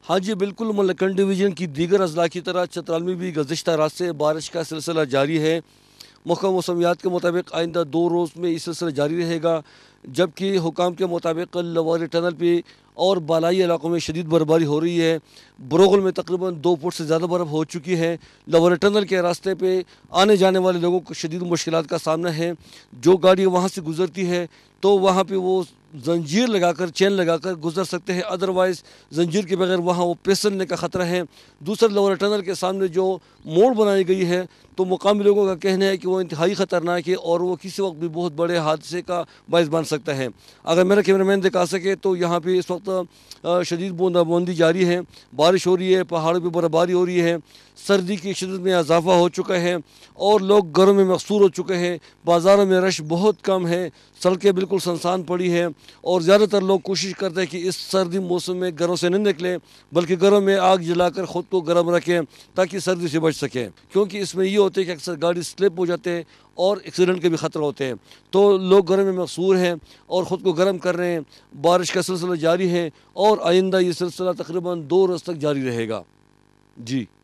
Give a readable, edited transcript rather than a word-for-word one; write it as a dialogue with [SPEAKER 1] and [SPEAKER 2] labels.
[SPEAKER 1] हाँ जी, बिल्कुल मलकन डिवीज़न की दीगर अज़ला की तरह चित्राल में भी गुज़िश्ता रात से बारिश का सिलसिला जारी है। महकमा मौसमियात के मुताबिक आइंदा 2 रोज़ में ये सिलसिला जारी रहेगा, जबकि हुकाम के मुताबिक लवारी टनल पे और बालाई इलाकों में शदीद बर्फबारी हो रही है। बरोगल में तकरीबन 2 फुट से ज़्यादा बर्फ़ हो चुकी है। लवारी टनल के रास्ते पे आने जाने वाले लोगों को शदीद मुश्किलात का सामना है। जो गाड़ी वहाँ से गुज़रती है तो वहाँ पे वो जंजीर लगाकर, चेन लगाकर गुजर सकते हैं, अदरवाइज़ जंजीर के बगैर वहाँ वो फिसलने का ख़तरा है। दूसरा, लवारी टनल के सामने जो मोड़ बनाई गई है तो मुकामी लोगों का कहना है कि वो इंतहाई ख़तरनाक है और वो किसी वक्त भी बहुत बड़े हादसे का बायस बन सकता है। अगर मेरा कैमरामैन दिखा सके तो यहाँ पे इस वक्त शदीद बूंदाबांदी जारी है, बारिश हो रही है, पहाड़ों पर बर्फबारी हो रही है, सर्दी की शिदत में इजाफा हो चुका है और लोग घरों में मकसूर हो चुके हैं। बाज़ारों में रश बहुत कम है, सड़कें बिल्कुल सुनसान पड़ी हैं और ज़्यादातर लोग कोशिश करते हैं कि इस सर्दी मौसम में घरों से नहीं निकलें, बल्कि घरों में आग जलाकर ख़ुद को गर्म रखें ताकि सर्दी से बच सकें। क्योंकि इसमें ये होता है कि अक्सर गाड़ी स्लिप हो जाते हैं और एक्सीडेंट के भी ख़तरा होते हैं। तो लोग घरों में मकसूर हैं और ख़ुद को गर्म कर रहे हैं। बारिश का सिलसिला जारी है और आइंदा ये सिलसिला तकरीबन 2 रोज़ तक जारी रहेगा। जी।